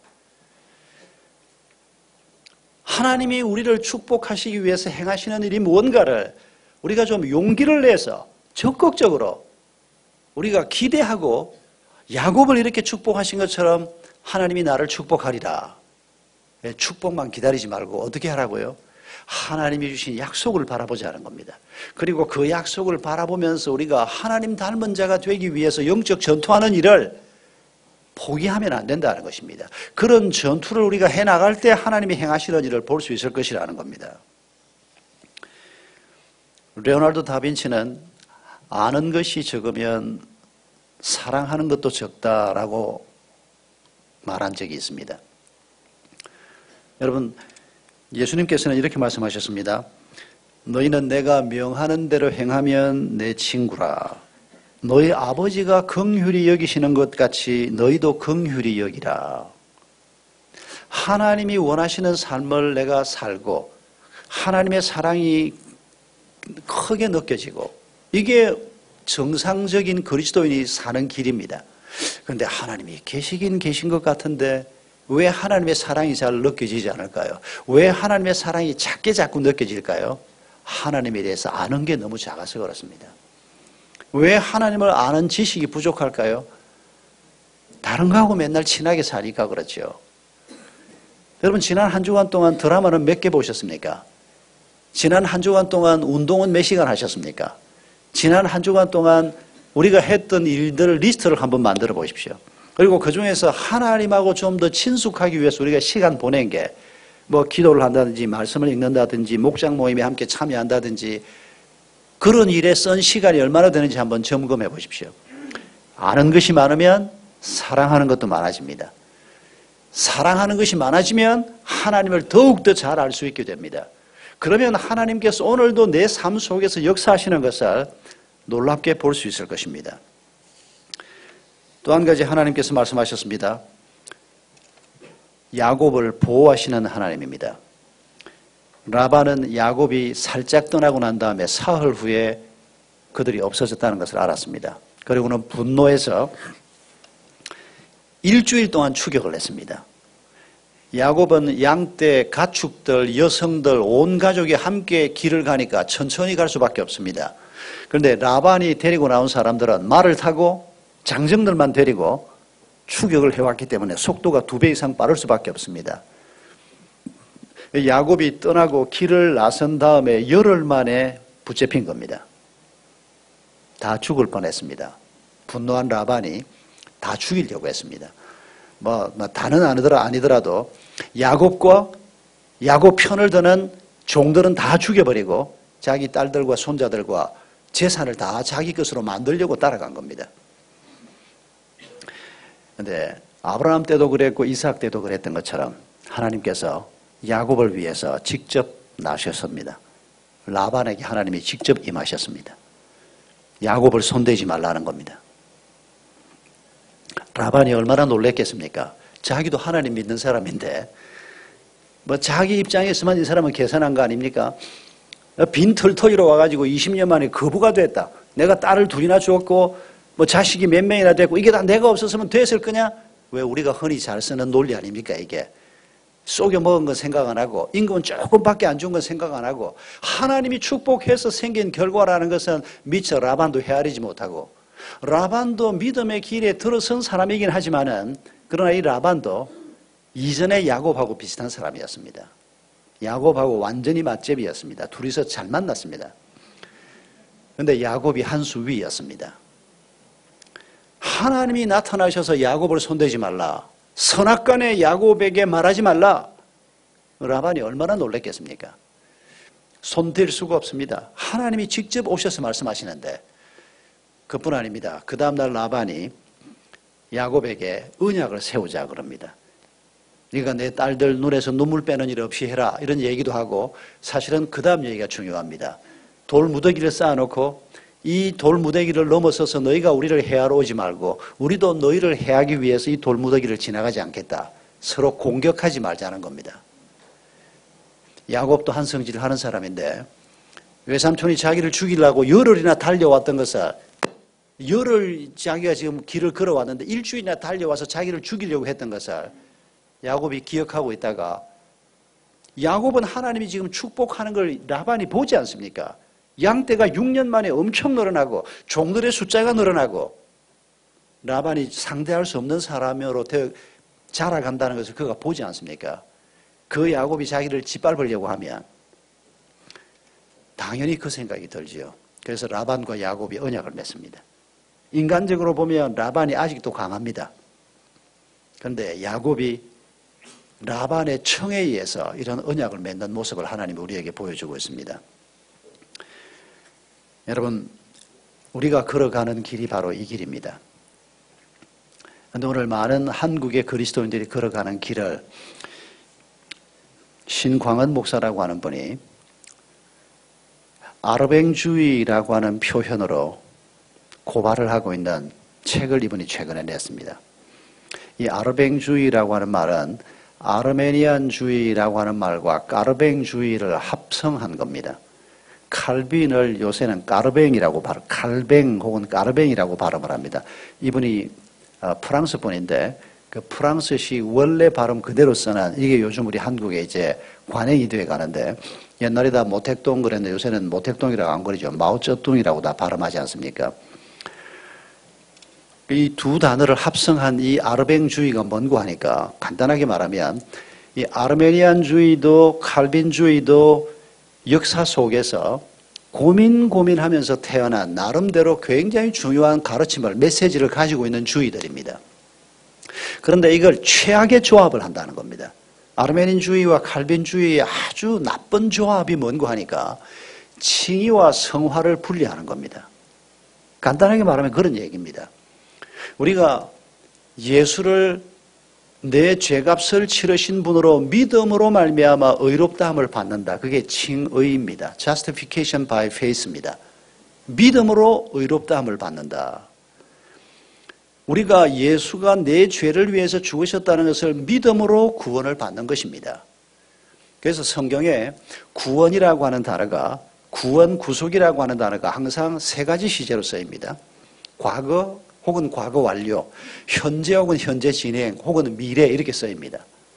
하나님이 우리를 축복하시기 위해서 행하시는 일이 무언가를 우리가 좀 용기를 내서 적극적으로 우리가 기대하고, 야곱을 이렇게 축복하신 것처럼 하나님이 나를 축복하리라, 축복만 기다리지 말고 어떻게 하라고요? 하나님이 주신 약속을 바라보자는 겁니다. 그리고 그 약속을 바라보면서 우리가 하나님 닮은 자가 되기 위해서 영적 전투하는 일을 포기하면 안 된다는 것입니다. 그런 전투를 우리가 해나갈 때 하나님이 행하시는 일을 볼 수 있을 것이라는 겁니다. 레오나르도 다빈치는 아는 것이 적으면 사랑하는 것도 적다라고 말한 적이 있습니다. 여러분, 예수님께서는 이렇게 말씀하셨습니다. 너희는 내가 명하는 대로 행하면 내 친구라. 너희 아버지가 긍휼히 여기시는 것 같이 너희도 긍휼히 여기라. 하나님이 원하시는 삶을 내가 살고 하나님의 사랑이 크게 느껴지고, 이게 정상적인 그리스도인이 사는 길입니다. 그런데 하나님이 계시긴 계신 것 같은데 왜 하나님의 사랑이 잘 느껴지지 않을까요? 왜 하나님의 사랑이 작게 자꾸 느껴질까요? 하나님에 대해서 아는 게 너무 작아서 그렇습니다. 왜 하나님을 아는 지식이 부족할까요? 다른 거하고 맨날 친하게 사니까 그렇죠. 여러분, 지난 한 주간 동안 드라마는 몇 개 보셨습니까? 지난 한 주간 동안 운동은 몇 시간 하셨습니까? 지난 한 주간 동안 우리가 했던 일들을 리스트를 한번 만들어 보십시오. 그리고 그 중에서 하나님하고 좀 더 친숙하기 위해서 우리가 시간 보낸 게, 뭐 기도를 한다든지 말씀을 읽는다든지 목장 모임에 함께 참여한다든지 그런 일에 쓴 시간이 얼마나 되는지 한번 점검해 보십시오. 아는 것이 많으면 사랑하는 것도 많아집니다. 사랑하는 것이 많아지면 하나님을 더욱더 잘 알 수 있게 됩니다. 그러면 하나님께서 오늘도 내 삶 속에서 역사하시는 것을 놀랍게 볼 수 있을 것입니다. 또 한 가지 하나님께서 말씀하셨습니다. 야곱을 보호하시는 하나님입니다. 라반은 야곱이 살짝 떠나고 난 다음에 사흘 후에 그들이 없어졌다는 것을 알았습니다. 그리고는 분노해서 일주일 동안 추격을 했습니다. 야곱은 양떼, 가축들, 여성들, 온 가족이 함께 길을 가니까 천천히 갈 수밖에 없습니다. 그런데 라반이 데리고 나온 사람들은 말을 타고 장정들만 데리고 추격을 해왔기 때문에 속도가 두 배 이상 빠를 수밖에 없습니다. 야곱이 떠나고 길을 나선 다음에 열흘 만에 붙잡힌 겁니다. 다 죽을 뻔했습니다. 분노한 라반이 다 죽이려고 했습니다. 뭐, 뭐 다는 아니더라 아니더라도 야곱과 야곱 편을 드는 종들은 다 죽여버리고 자기 딸들과 손자들과 재산을 다 자기 것으로 만들려고 따라간 겁니다. 그런데 아브라함 때도 그랬고 이삭 때도 그랬던 것처럼 하나님께서 야곱을 위해서 직접 나셨습니다. 라반에게 하나님이 직접 임하셨습니다. 야곱을 손대지 말라는 겁니다. 라반이 얼마나 놀랬겠습니까? 자기도 하나님 믿는 사람인데 뭐 자기 입장에서만 이 사람은 계산한 거 아닙니까? 빈 털터리로 와가지고 이십 년 만에 거부가 됐다. 내가 딸을 둘이나 주었고 뭐 자식이 몇 명이나 됐고 이게 다 내가 없었으면 됐을 거냐? 왜 우리가 흔히 잘 쓰는 논리 아닙니까 이게? 속여 먹은 건 생각 안 하고 임금은 조금밖에 안 준 건 생각 안 하고 하나님이 축복해서 생긴 결과라는 것은 미처 라반도 헤아리지 못하고 라반도 믿음의 길에 들어선 사람이긴 하지만은 그러나 이 라반도 이전에 야곱하고 비슷한 사람이었습니다. 야곱하고 완전히 맛집이었습니다. 둘이서 잘 만났습니다. 그런데 야곱이 한 수 위였습니다. 하나님이 나타나셔서 야곱을 손대지 말라. 선악간에 야곱에게 말하지 말라. 라반이 얼마나 놀랐겠습니까? 손댈 수가 없습니다. 하나님이 직접 오셔서 말씀하시는데 그뿐 아닙니다. 그 다음날 라반이 야곱에게 언약을 세우자 그럽니다. 네가 내 딸들 눈에서 눈물 빼는 일 없이 해라 이런 얘기도 하고 사실은 그 다음 얘기가 중요합니다. 돌 무더기를 쌓아놓고 이 돌 무더기를 넘어서서 너희가 우리를 해하러 오지 말고 우리도 너희를 해하기 위해서 이 돌 무더기를 지나가지 않겠다. 서로 공격하지 말자는 겁니다. 야곱도 한성질을 하는 사람인데 외삼촌이 자기를 죽이려고 열흘이나 달려왔던 것을 열흘 자기가 지금 길을 걸어왔는데 일주일이나 달려와서 자기를 죽이려고 했던 것을 야곱이 기억하고 있다가 야곱은 하나님이 지금 축복하는 걸 라반이 보지 않습니까? 양떼가 육 년 만에 엄청 늘어나고 종들의 숫자가 늘어나고 라반이 상대할 수 없는 사람으로 자라간다는 것을 그가 보지 않습니까? 그 야곱이 자기를 짓밟으려고 하면 당연히 그 생각이 들지요. 그래서 라반과 야곱이 언약을 맺습니다. 인간적으로 보면 라반이 아직도 강합니다. 그런데 야곱이 라반의 청에 의해서 이런 언약을 맺는 모습을 하나님이 우리에게 보여주고 있습니다. 여러분, 우리가 걸어가는 길이 바로 이 길입니다. 그런데 오늘 많은 한국의 그리스도인들이 걸어가는 길을 신광은 목사라고 하는 분이 아르뱅주의라고 하는 표현으로 고발을 하고 있는 책을 이분이 최근에 냈습니다. 이 아르뱅주의라고 하는 말은 아르메니안주의라고 하는 말과 까르뱅주의를 합성한 겁니다. 칼빈을 요새는 까르뱅이라고 발음, 칼뱅 혹은 까르뱅이라고 발음을 합니다. 이분이 프랑스 분인데 그 프랑스식 원래 발음 그대로 써는 이게 요즘 우리 한국에 이제 관행이 되어 가는데 옛날에 다 모택동 그랬는데 요새는 모택동이라고 안 그러죠. 마오쩌둥이라고 다 발음하지 않습니까? 이 두 단어를 합성한 이 아르뱅주의가 뭔고 하니까 간단하게 말하면 이 아르메니안주의도 칼빈주의도 역사 속에서 고민 고민하면서 태어난 나름대로 굉장히 중요한 가르침을 메시지를 가지고 있는 주의들입니다. 그런데 이걸 최악의 조합을 한다는 겁니다. 아르메니안주의와 칼빈주의의 아주 나쁜 조합이 뭔고 하니까 칭의와 성화를 분리하는 겁니다. 간단하게 말하면 그런 얘기입니다. 우리가 예수를 내 죄값을 치르신 분으로 믿음으로 말미암아 의롭다함을 받는다. 그게 칭의입니다. Justification by faith입니다. 믿음으로 의롭다함을 받는다. 우리가 예수가 내 죄를 위해서 죽으셨다는 것을 믿음으로 구원을 받는 것입니다. 그래서 성경에 구원이라고 하는 단어가 구원, 구속이라고 하는 단어가 항상 세 가지 시제로 쓰입니다. 과거, 혹은 과거 완료, 현재 혹은 현재 진행, 혹은 미래 이렇게 쓰입니다.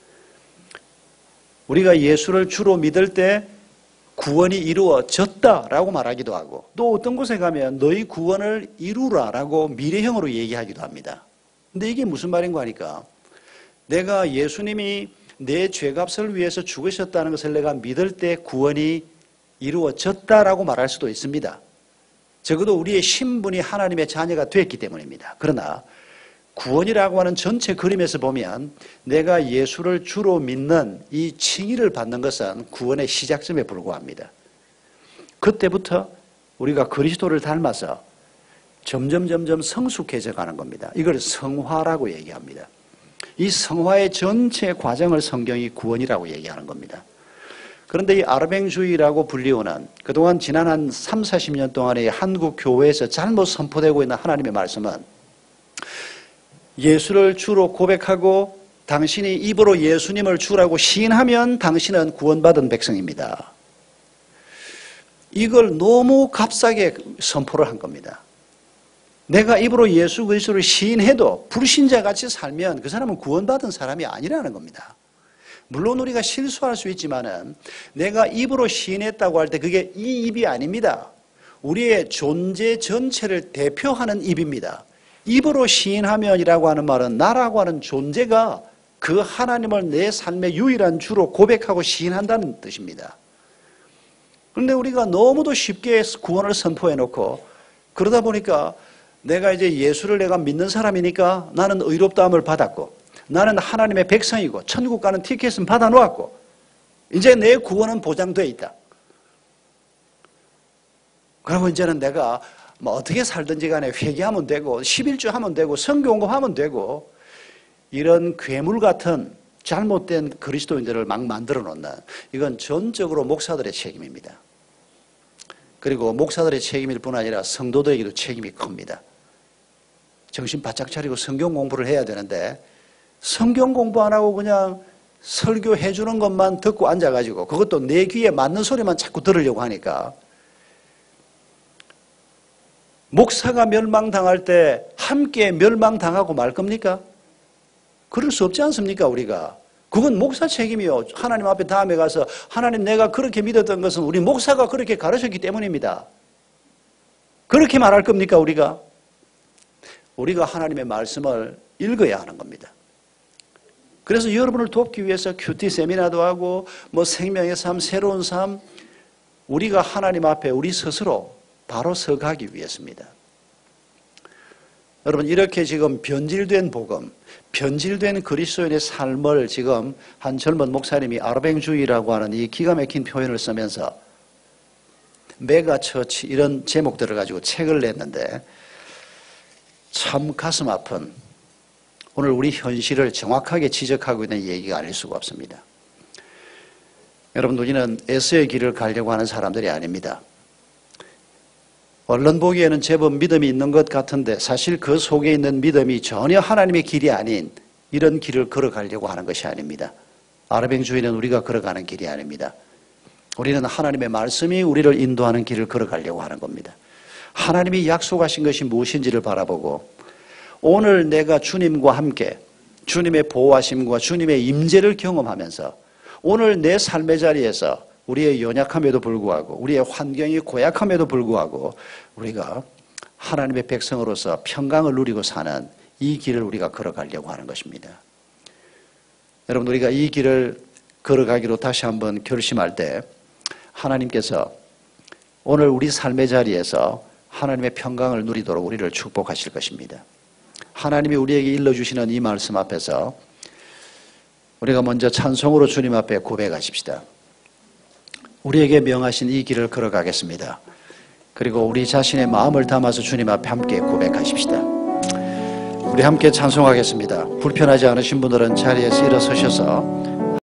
우리가 예수를 주로 믿을 때 구원이 이루어졌다라고 말하기도 하고 또 어떤 곳에 가면 너희 구원을 이루라라고 미래형으로 얘기하기도 합니다. 근데 이게 무슨 말인가 하니까 내가 예수님이 내 죄값을 위해서 죽으셨다는 것을 내가 믿을 때 구원이 이루어졌다라고 말할 수도 있습니다. 적어도 우리의 신분이 하나님의 자녀가 됐기 때문입니다. 그러나 구원이라고 하는 전체 그림에서 보면 내가 예수를 주로 믿는 이 칭의를 받는 것은 구원의 시작점에 불과합니다. 그때부터 우리가 그리스도를 닮아서 점점 점점 성숙해져 가는 겁니다. 이걸 성화라고 얘기합니다. 이 성화의 전체 과정을 성경이 구원이라고 얘기하는 겁니다. 그런데 이 아르맹주의라고 불리우는 그동안 지난 한 삼사십 년 동안의 한국 교회에서 잘못 선포되고 있는 하나님의 말씀은 예수를 주로 고백하고 당신이 입으로 예수님을 주라고 시인하면 당신은 구원받은 백성입니다. 이걸 너무 값싸게 선포를 한 겁니다. 내가 입으로 예수 그리스도를 시인해도 불신자같이 살면 그 사람은 구원받은 사람이 아니라는 겁니다. 물론 우리가 실수할 수 있지만은 내가 입으로 시인했다고 할 때 그게 이 입이 아닙니다. 우리의 존재 전체를 대표하는 입입니다. 입으로 시인하면이라고 하는 말은 나라고 하는 존재가 그 하나님을 내 삶의 유일한 주로 고백하고 시인한다는 뜻입니다. 그런데 우리가 너무도 쉽게 구원을 선포해놓고 그러다 보니까 내가 이제 예수를 내가 믿는 사람이니까 나는 의롭다함을 받았고 나는 하나님의 백성이고 천국 가는 티켓은 받아놓았고 이제 내 구원은 보장되어 있다. 그리고 이제는 내가 뭐 어떻게 살든지 간에 회개하면 되고 십일조 하면 되고 성경공부하면 되고 이런 괴물 같은 잘못된 그리스도인들을 막 만들어 놓는 이건 전적으로 목사들의 책임입니다. 그리고 목사들의 책임일 뿐 아니라 성도들에게도 책임이 큽니다. 정신 바짝 차리고 성경 공부를 해야 되는데 성경 공부 안 하고 그냥 설교해 주는 것만 듣고 앉아가지고 그것도 내 귀에 맞는 소리만 자꾸 들으려고 하니까 목사가 멸망당할 때 함께 멸망당하고 말 겁니까? 그럴 수 없지 않습니까 우리가? 그건 목사 책임이요. 하나님 앞에 다음에 가서 하나님 내가 그렇게 믿었던 것은 우리 목사가 그렇게 가르쳤기 때문입니다. 그렇게 말할 겁니까 우리가? 우리가 하나님의 말씀을 읽어야 하는 겁니다. 그래서 여러분을 돕기 위해서 큐티 세미나도 하고 뭐 생명의 삶, 새로운 삶 우리가 하나님 앞에 우리 스스로 바로 서가기 위해서입니다. 여러분 이렇게 지금 변질된 복음, 변질된 그리스도인의 삶을 지금 한 젊은 목사님이 아르맹주의라고 하는 이 기가 막힌 표현을 쓰면서 메가처치 이런 제목들을 가지고 책을 냈는데 참 가슴 아픈 오늘 우리 현실을 정확하게 지적하고 있는 얘기가 아닐 수가 없습니다. 여러분 우리는 에스의 길을 가려고 하는 사람들이 아닙니다. 언론 보기에는 제법 믿음이 있는 것 같은데 사실 그 속에 있는 믿음이 전혀 하나님의 길이 아닌 이런 길을 걸어가려고 하는 것이 아닙니다. 아르맹주의는 우리가 걸어가는 길이 아닙니다. 우리는 하나님의 말씀이 우리를 인도하는 길을 걸어가려고 하는 겁니다. 하나님이 약속하신 것이 무엇인지를 바라보고 오늘 내가 주님과 함께 주님의 보호하심과 주님의 임재를 경험하면서 오늘 내 삶의 자리에서 우리의 연약함에도 불구하고 우리의 환경이 고약함에도 불구하고 우리가 하나님의 백성으로서 평강을 누리고 사는 이 길을 우리가 걸어가려고 하는 것입니다. 여러분 우리가 이 길을 걸어가기로 다시 한번 결심할 때 하나님께서 오늘 우리 삶의 자리에서 하나님의 평강을 누리도록 우리를 축복하실 것입니다. 하나님이 우리에게 일러주시는 이 말씀 앞에서 우리가 먼저 찬송으로 주님 앞에 고백하십시다. 우리에게 명하신 이 길을 걸어가겠습니다. 그리고 우리 자신의 마음을 담아서 주님 앞에 함께 고백하십시다. 우리 함께 찬송하겠습니다. 불편하지 않으신 분들은 자리에서 일어서셔서